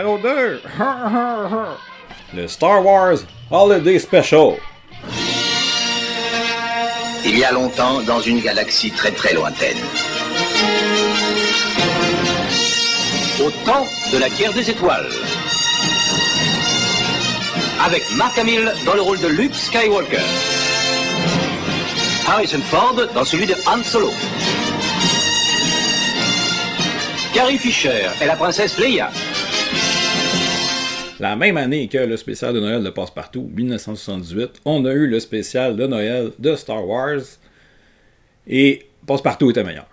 numéro 2. Le Star Wars Holiday Special. Il y a longtemps, dans une galaxie très très lointaine. Au temps de la guerre des étoiles. Avec Mark Hamill dans le rôle de Luke Skywalker. Harrison Ford dans celui de Han Solo. Carrie Fisher est la princesse Leia. La même année que le spécial de Noël de Passepartout, 1978, on a eu le spécial de Noël de Star Wars. Et Passepartout était meilleur.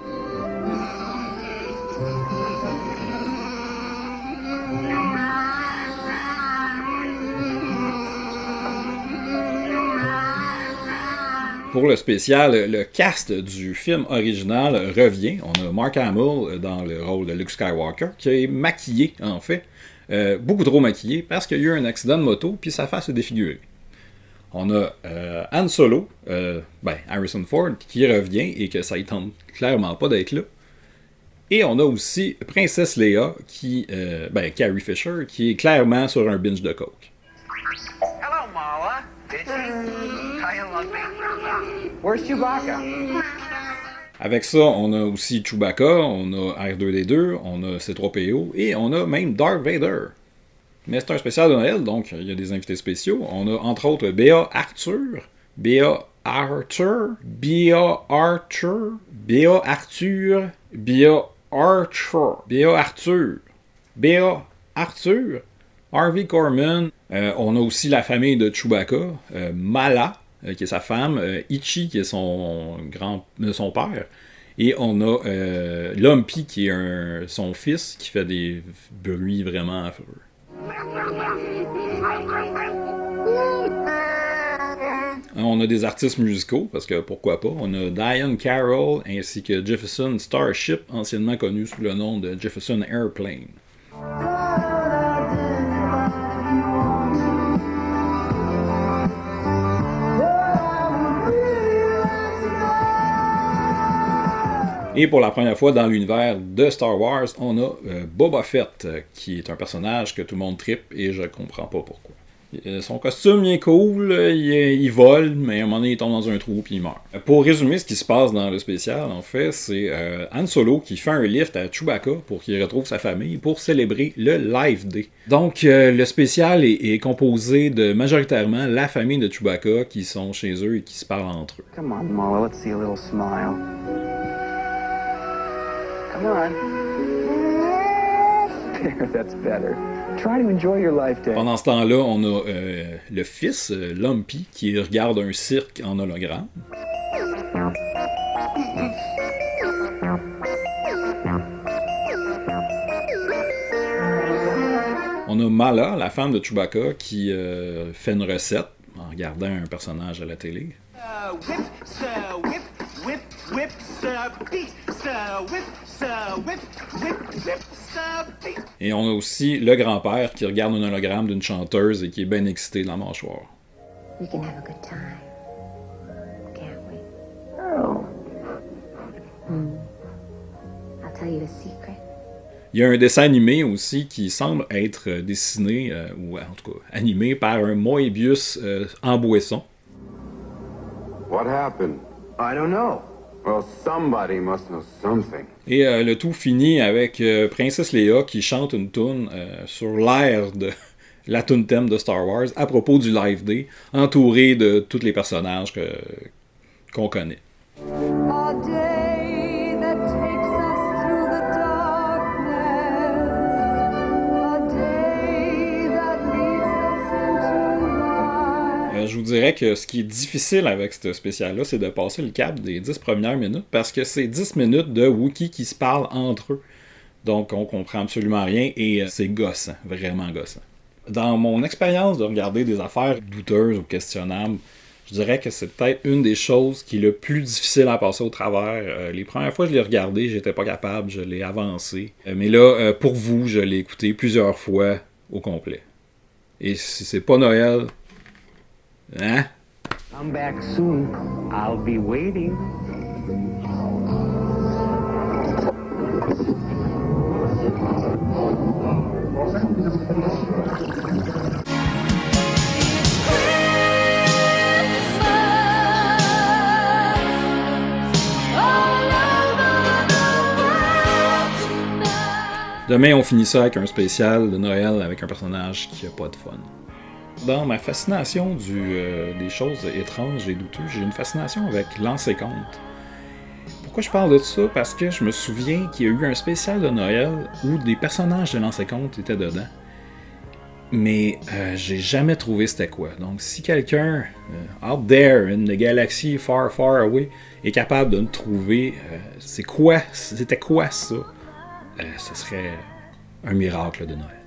Pour le spécial, le cast du film original revient. On a Mark Hamill dans le rôle de Luke Skywalker, qui est maquillé, en fait. Beaucoup trop maquillé, parce qu'il y a eu un accident de moto, puis sa face est défigurée. On a Han Solo, Harrison Ford, qui revient, et que ça ne tente clairement pas d'être là. Et on a aussi Princesse Leia, Carrie Fisher, qui est clairement sur un binge de coke. Hello, Mala. Did you? How you love me? Where's Chewbacca? Avec ça, on a aussi Chewbacca, on a R2D2, on a C3PO et on a même Darth Vader. Mais c'est un spécial de Noël, donc il y a des invités spéciaux. On a entre autres Béa Arthur, Béa Arthur, Harvey Korman. On a aussi la famille de Chewbacca, Mala, qui est sa femme, Ichi, qui est son père, et on a Lumpy, qui est son fils, qui fait des bruits vraiment affreux. On a des artistes musicaux, parce que pourquoi pas. On a Diane Carroll, ainsi que Jefferson Starship, anciennement connu sous le nom de Jefferson Airplane. Et pour la première fois dans l'univers de Star Wars, on a Boba Fett, qui est un personnage que tout le monde trippe et je comprends pas pourquoi. Son costume, il est cool, il vole, mais à un moment donné, il tombe dans un trou puis il meurt. Pour résumer ce qui se passe dans le spécial, en fait, c'est Han Solo qui fait un lift à Chewbacca pour qu'il retrouve sa famille pour célébrer le Life Day. Donc, le spécial est composé de majoritairement la famille de Chewbacca qui sont chez eux et qui se parlent entre eux. Come on, Mala. Let's see a little smile. Come on. There, that's better. Try to enjoy your life day. Pendant ce temps-là, on a le fils, Lumpy, qui regarde un cirque en hologramme. On a Mala, la femme de Chewbacca, qui fait une recette en regardant un personnage à la télé. Et on a aussi le grand-père qui regarde un hologramme d'une chanteuse et qui est bien excité dans la mâchoire. We can have a good time, can't we? Oh. I'll tell you a secret. Il y a un dessin animé aussi qui semble être dessiné, ou en tout cas animé par un Moebius en boisson. What happened? I don't know. Well, somebody must know something. Et le tout finit avec Princesse Leia qui chante une toune sur l'air de la toune thème de Star Wars à propos du Life Day, entourée de tous les personnages qu'on connaît. A day that takes us through the darkness, a day that leads us into light. Je vous dirais que ce qui est difficile avec ce spécial-là, c'est de passer le cap des 10 premières minutes, parce que c'est 10 minutes de Wookiees qui se parlent entre eux. Donc on comprend absolument rien, et c'est gossant, vraiment gossant. Dans mon expérience de regarder des affaires douteuses ou questionnables, je dirais que c'est peut-être une des choses qui est le plus difficile à passer au travers. Les premières fois que je l'ai regardé, j'étais pas capable, je l'ai avancé. Mais là, pour vous, je l'ai écouté plusieurs fois au complet. Et si c'est pas Noël, hein? Come back soon. I'll be waiting. Demain, on finit ça avec un spécial de Noël avec un personnage qui a pas de fun. Dans ma fascination des choses étranges et douteuses, j'ai une fascination avec Lancez Compte. Pourquoi je parle de ça? Parce que je me souviens qu'il y a eu un spécial de Noël où des personnages de Lancez Compte étaient dedans. Mais j'ai jamais trouvé c'était quoi. Donc si quelqu'un, out there, in the galaxy far, far away, est capable de me trouver c'était quoi ça? Ce serait un miracle de Noël.